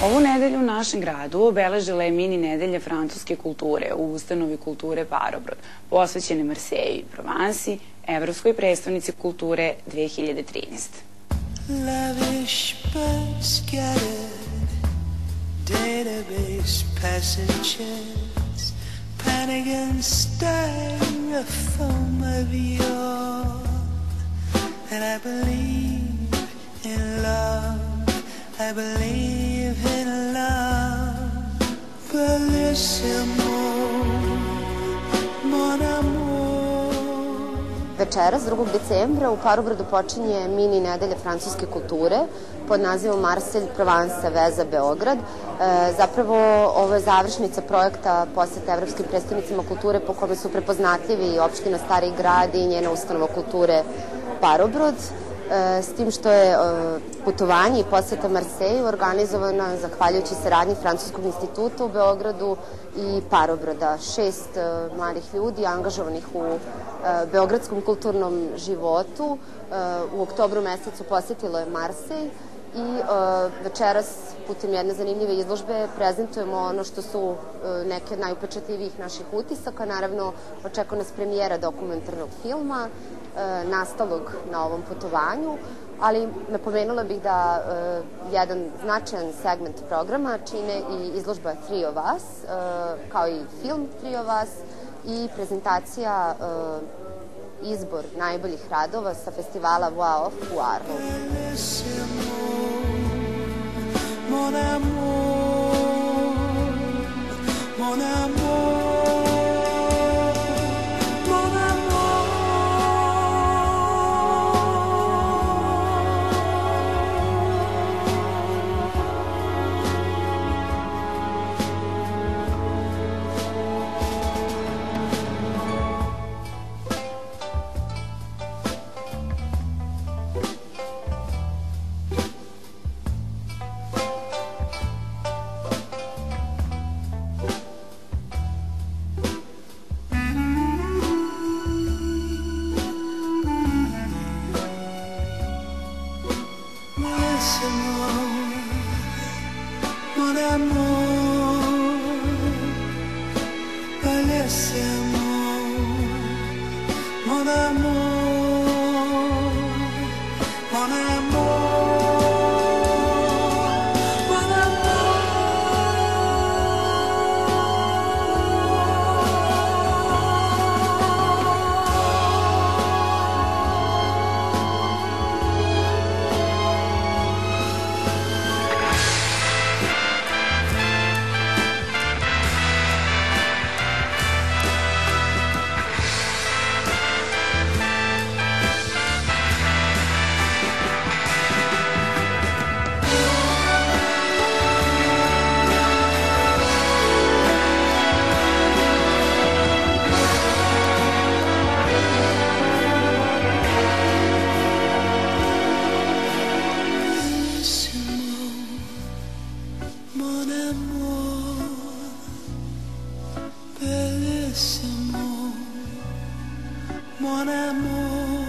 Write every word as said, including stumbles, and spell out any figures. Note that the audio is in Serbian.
Ovu nedelju u našem gradu obeležila je mini nedelja francuske kulture u ustanovi kulture Parobrod, posvećene Marseju i Provansi, evropskoj prestonici kulture dve hiljade trinaeste. Lavish but scattered, database passengers, panic and styrofoam of yore. And I believe in love, I believe in love, bellissimo, mon amour. Večeras, drugog decembra, u Parobrodu počinje mini nedelja francuske kulture pod nazivom Marselj, Provansa, Veza, Beograd. Zapravo, ovo je završnica projekta posete evropskim predstavnicima kulture po kome su prepoznatljivi opština Stari grad i njena ustanova kulture Parobrod, s tim što je putovanje i poseta Marseju organizovana zahvaljujući saradnji Francuskog instituta u Beogradu i Parobroda. Šest mladih ljudi angažovanih u beogradskom kulturnom životu u oktobru mesecu posetilo je Marsej i večeras putem jedne zanimljive izložbe prezentujemo ono što su neke od najupečatljivijih naših utisaka. Naravno, očekuje nas premijera dokumentarnog filma nastalog na ovom putovanju, ali napomenula bih da jedan značajan segment programa čine i izložba Three of Us, kao i film Three of Us i prezentacija izbor najboljih radova sa festivala Wow u Arlu. Mon amour, mon amour. Mon amour,